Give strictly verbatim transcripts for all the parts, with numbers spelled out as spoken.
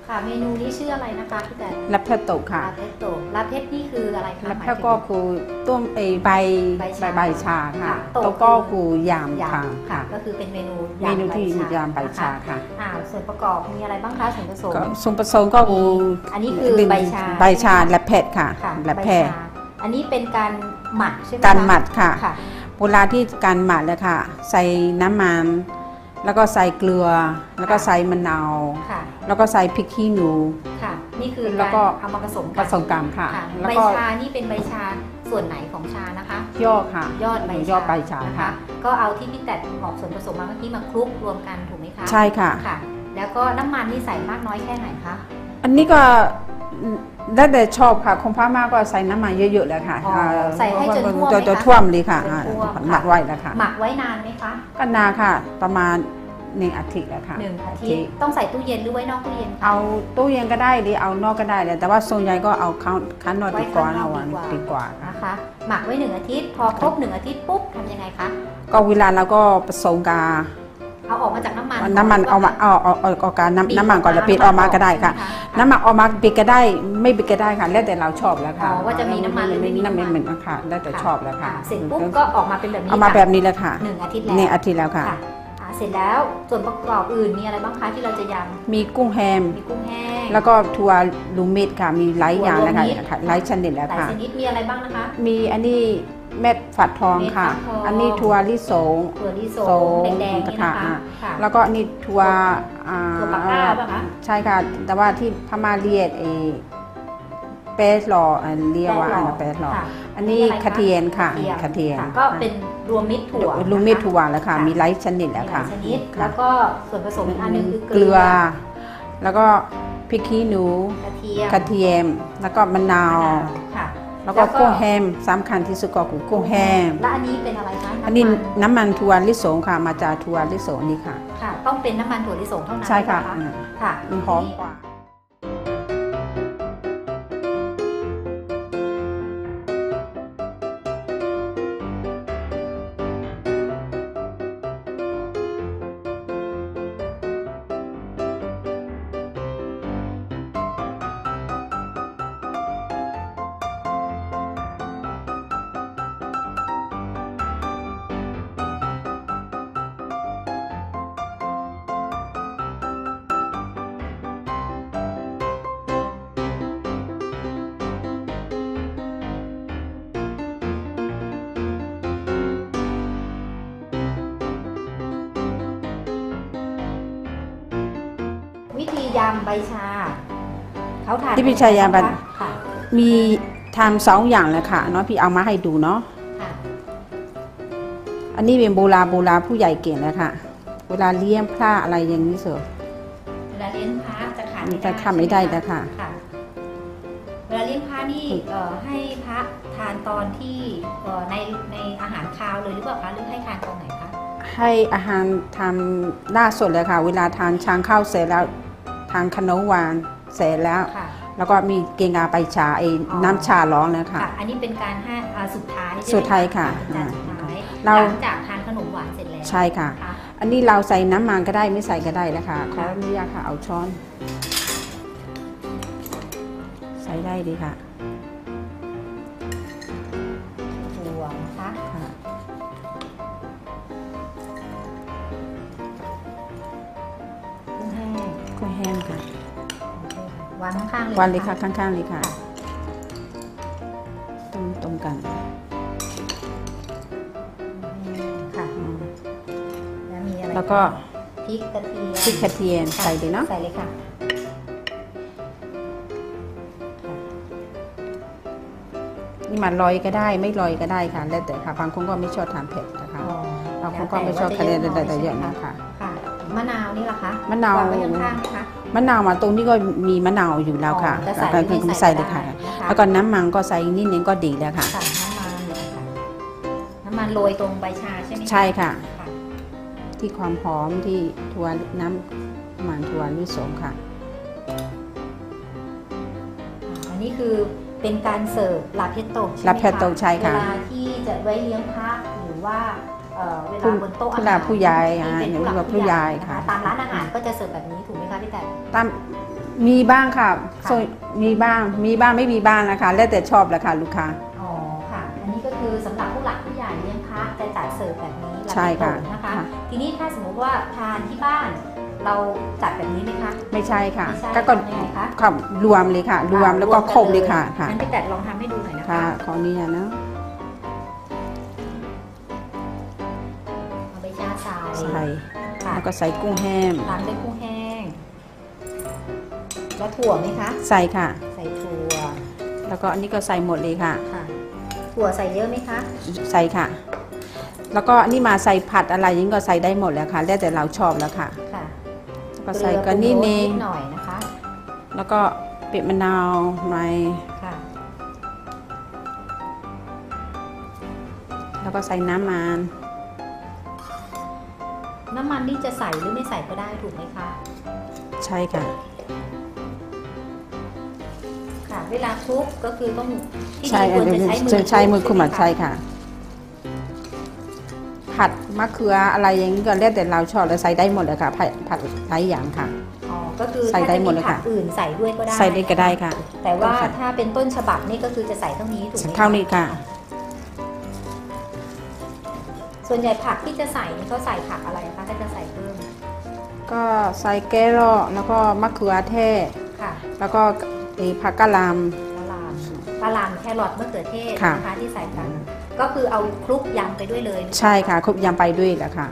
ค่ะเมนูนี้ชื่ออะไรนะคะพี่แต่ลาเพโตค่ะลาเพโตลาเพนี่คืออะไรคะลาเพก็คือต้มไอใบใบชาค่ะโตก็คือยำค่ะค่ะก็คือเป็นเมนูเมนูที่ยำใบชาค่ะอ่าส่วนประกอบมีอะไรบ้างคะส่วนผสมส่วนผสมก็คืออันนี้คือใบชาใบชาลาเพค่ะลาเพอันนี้เป็นการหมักใช่ไหมการหมักค่ะเวลาที่การหมักเลยค่ะใส่น้ำมันแล้วก็ใส่เกลือแล้วก็ใส่มะนาวแล้วก็ใส่พริกขี้หนูค่ะนี่คือแล้วก็เอามาผสมผสมกันค่ะใบชานี่เป็นใบชาส่วนไหนของชานะคะยอดค่ะยอดใบยอดใบชาค่ะก็เอาที่พี่แต่บอกส่วนผสมมาเมื่อกี้มาคลุกรวมกันถูกไหมคะใช่ค่ะค่ะแล้วก็น้ำมันนี่ใส่มากน้อยแค่ไหนคะอันนี้ก็ได้แต่ชอบค่ะคงพม่าก็ใส่น้ำมันเยอะๆเลยค่ะใส่ให้จนท่วมจะท่วมเลยค่ะหมักไว้แล้วค่ะหมักไว้นานไหมคะก็นานค่ะประมาณหนึ่งอาทิตย์แล้วค่ะหนึ่งอาทิตย์ต้องใส่ตู้เย็นหรือไว้นอกตู้เย็นเอาตู้เย็นก็ได้หรือเอานอกก็ได้แต่ว่าส่วนใหญ่ก็เอาข้างนอกดีกว่าเอาวันดีกว่านะคะหมักไว้หนึ่งอาทิตย์พอครบหนึ่งอาทิตย์ปุ๊บทำยังไงคะก็เวลาเราก็ผสมกาเอาออกมาจากน้ำมันน้ำมันเอามาเอาเอาเอาการน้ำน้ำมันก่อนแล้วปิดออกมาก็ได้ค่ะน้ำมันออกมาปิดก็ได้ไม่ปิดก็ได้ค่ะแล้วแต่เราชอบแล้วค่ะว่าจะมีน้ำมันหรือไม่มีน้ำมันเหมือนกันค่ะแล้วแต่ชอบแล้วค่ะเสร็จปุ๊บก็ออกมาเป็นแบบนี้เอามาแบบนี้แล้วค่ะหนึ่งอาทิตย์แล้วหนึ่งอาทิตย์แล้วค่ะเสร็จแล้วส่วนประกอบอื่นมีอะไรบ้างคะที่เราจะยำมีกุ้งแฮมมีกุ้งแห้งแล้วก็ถั่วลูเม็ดค่ะมีหลายอย่างนะคะหลายชนิดแล้วค่ะหลายชนิดมีอะไรบ้างนะคะมีอันนี้เม็ดฝักทองค่ะอันนี้ถั่วลิสงถั่วลิสงแดงๆนี่นะคะแล้วก็นี่ถั่วถั่วปักก้าป่ะคะใช่ค่ะแต่ว่าที่พม่าเรียกเอเปสหล่อเรียกว่าอันเปสหล่ออันนี้คาเทียนค่ะคาเทียนก็เป็นรวมมิตรถั่วรวมมิตรถั่วแล้วค่ะมีหลายชนิดแล้วค่ะชนิดแล้วก็ส่วนผสมอีกอันนึงคือเกลือแล้วก็พริกขี้หนูกระเทียมแล้วก็มะนาวแล้วก็กุ้งแฮมสำคัญที่สุดก็คือกุ้งแฮมและอันนี้เป็นอะไรคะอันนี้น้ำมันถั่วลิสงค่ะมาจากถั่วลิสงนี่ค่ะค่ะต้องเป็นน้ำมันถั่วลิสงเท่านั้นใช่ค่ะค่ะมันหอมกว่าวิธียำใบชาเขาทานที่พี่ชายยำมันมีทำสองอย่างเลยค่ะเนาะพี่เอามาให้ดูเนาะอันนี้เป็นโบราณโบราณผู้ใหญ่เก่งแล้วค่ะเวลาเลี้ยงพระอะไรอย่างนี้เสอเวลาเลี้ยงพระจะขาดจะขาดไม่ได้นะค่ะเวลาเลี้ยงพระนี่ให้พระทานตอนที่ในในอาหารคาวเลยหรือเปล่าคะหรือให้ทานตอนไหนคะให้อาหารทำล่าสุดเลยค่ะเวลาทานชางข้าวเสร็จแล้วทานขนมหวานเสร็จแล้วแล้วก็มีเกงาใบชาไอ้น้ำชาร้อนนะคะอันนี้เป็นการให้สุดท้ายสุดท้ายค่ะหลังจากทานขนมหวานเสร็จแล้วใช่ค่ะอันนี้เราใส่น้ำมันก็ได้ไม่ใส่ก็ได้แล้วค่ะขออนุญาตค่ะเอาช้อนใส่ได้ดีค่ะถั่วนะคะกุ้งแห้งกุ้งแห้งค่ะวางข้างๆเลยวางเลยค่ะข้างๆเลยค่ะตรงตรงกันค่ะแล้วก็พริกกระเทียมพริกกระเทียมใส่เลยเนาะใส่เลยค่ะนี่มันลอยก็ได้ไม่ลอยก็ได้ค่ะแล้วแต่ค่ะบางคนก็ไม่ชอบทานเผ็ดนะคะบางคนก็ไม่ชอบทานอะไรแต่เยอะนะคะมะนาวนี่ล่ะคะมะนาวมะนาวมาตรงนี้ก็มีมะนาวอยู่แล้วค่ะแล้วก็ใส่เลยค่ะแล้วก็น้ำมันก็ใส่นิดนึงก็ดีแล้วค่ะน้ำมันน้ำมันโรยตรงใบชาใช่ไหมใช่ค่ะที่ความหอมที่ถั่วน้ำมันถั่วลิสงค่ะอันนี้คือเป็นการเสิร์ฟลาเพโตลาเพโตใช่ค่ะเวลาที่จะไว้เลี้ยงพระหรือว่าเวลาบนโต๊ะอาหารผู้ใหญ่หรือว่าผู้ใหญ่ค่ะตามร้านอาหารก็จะเสิร์ฟแบบนี้ถูกไหมคะพี่แต่ตามมีบ้างค่ะค่ะส่วนมีบ้างมีบ้างไม่มีบ้างนะคะแล้วแต่ชอบแหละค่ะลูกค้าอ๋อค่ะ อันนี้ก็คือสำหรับผู้หลักผู้ใหญ่เลี้ยงพระจะจัดเสิร์ฟแบบนี้ใช่ค่ะรับนะคะค่ะทีนี้ถ้าสมมุติว่าทานที่บ้านเราจัดแบบนี้ไหมคะไม่ใช่ค่ะไม่ใช่ก็ก็ทำยังไงคะค่ะรวมเลยค่ะ รวมแล้วก็ครบเลยค่ะค่ะงั้นพี่แตดลองทำให้ดูหน่อยนะคะค่ะขอนี้นะเอาใบชาใส่ใส่ค่ะแล้วก็ใส่กุ้งแห้งตามด้วยกุ้งแห้ง แล้วถั่วไหมคะใส่ค่ะใส่ถั่วแล้วก็อันนี้ก็ใส่หมดเลยค่ะค่ะ ถั่วใส่เยอะไหมคะใส่ค่ะ แล้วก็อันนี้มาใส่ผัดอะไรยิ่งก็ใส่ได้หมดแล้วค่ะแล้วแต่เราชอบแล้วค่ะค่ะแล้วก็ใส่ก็นี่เกลืเนอปรุงรสงนิดหน่อยนะคะแล้วก็เปียกมะนาวในค่ะแล้วก็ใส่น้ำมันน้ำมันนี่จะใส่หรือไม่ใส่ก็ได้ถูกไหมคะใช่ค่ะค่ะ เวลาคลุกก็คือต้องที่ใช่ดีควรจะใช้มือใช้มือคุมใช่อ่ะไหใช่ค่ะ ผัดมะเขืออะไรอย่างนี้ก็แล้วแต่เราชอบแล้วใส่ได้หมดเลยค่ะผัดผัดหลายอย่างค่ะอ๋อ ก็คือใส่ได้หมดเลยถ้าจะผัค่ะกอื่นใส่ด้วยก็ได้ใส่ได้ก็ได้ค่ะแต่ว่าต้องใส่ถ้าเป็นต้นฉบับนี่ก็คือจะใส่เท่านี้ถูกไหมคะเท่านี้ค่ะส่วนใหญ่ผักที่จะใส่นี่เขาใส่ผักอะไรคะถ้าจะใส่เพิ่มก็ใส่แกโรแล้วก็มะเขือเทศค่ะแล้วก็ไอ้ผักกะหล่ปลาลามปลาลามแครอทมะเขือเทศค่ะนะคะที่ใส่กันก็คือเอาคลุกยำไปด้วยเลยำใช่ค่ะครบยำไปด้วยแหละค่ะ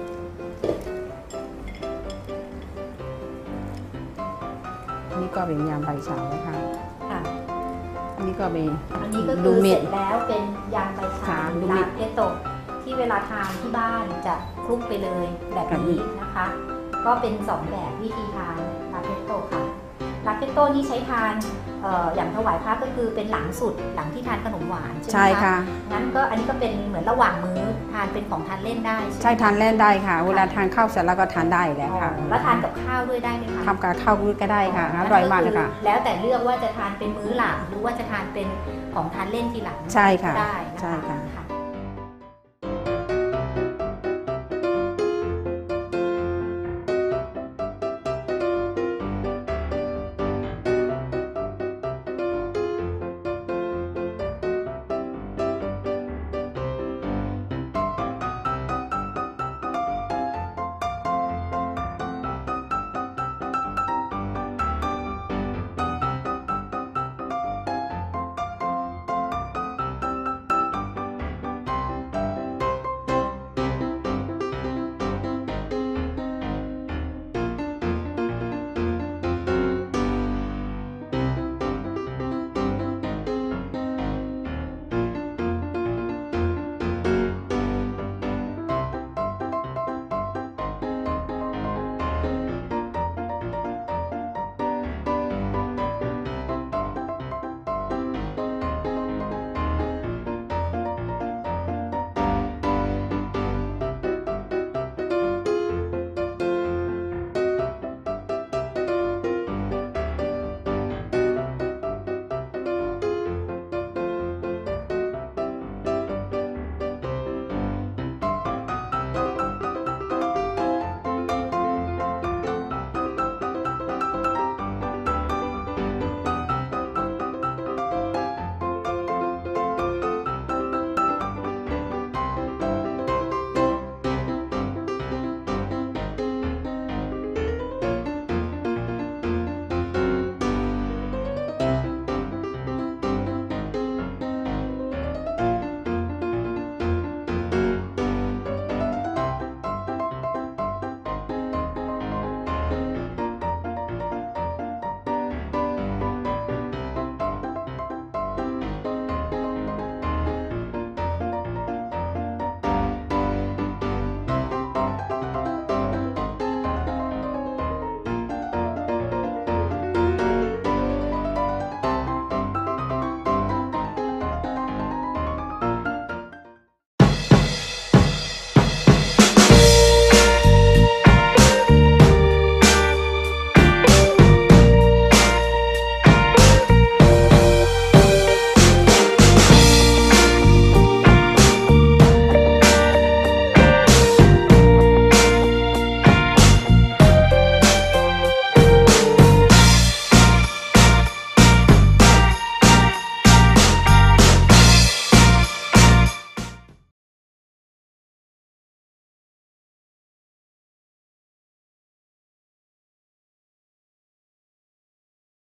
อันนี้ก็เป็นยำใบชาแล้วค่ะค่ะอันนี้ก็เป็นอันนี้ก็ลูคือเม็เสดร็จแล้วเป็นยำใบชาค่ะลูเม็ลาดเพโตะที่เวลาทานที่บ้านจะคลุกไปเลยแบบแบบนี้นี้นะคะ ก็เป็นสองแบบวิธีทานลาเพโตะค่ะลาเพโตะนี่ใช้ทานเอ่ออย่างถวายพระก็คือเป็นหลังสุดหลังที่ทานขนมหวานใช่ไหมใช่คะค่ะงั้นก็อันนี้ก็เป็นเหมือนระหว่างมื้อทานเป็นของทานเล่นได้ใช่ไหมทานเล่นได้ค่ะ เวลาทานข้าวเสร็จแล้วก็ทานได้แล้วอ๋อค่ะแล้วทานกับข้าวด้วยได้ไหมคะทำกับข้าวก็ได้ค่ะอร่อยมากเลยค่ะแล้วแต่เลือกว่าจะทานเป็นมื้อหลักหรือว่าจะทานเป็นของทานเล่นทีหลังใช่ค่ะก็ได้นะใช่คะค่ะค่ะ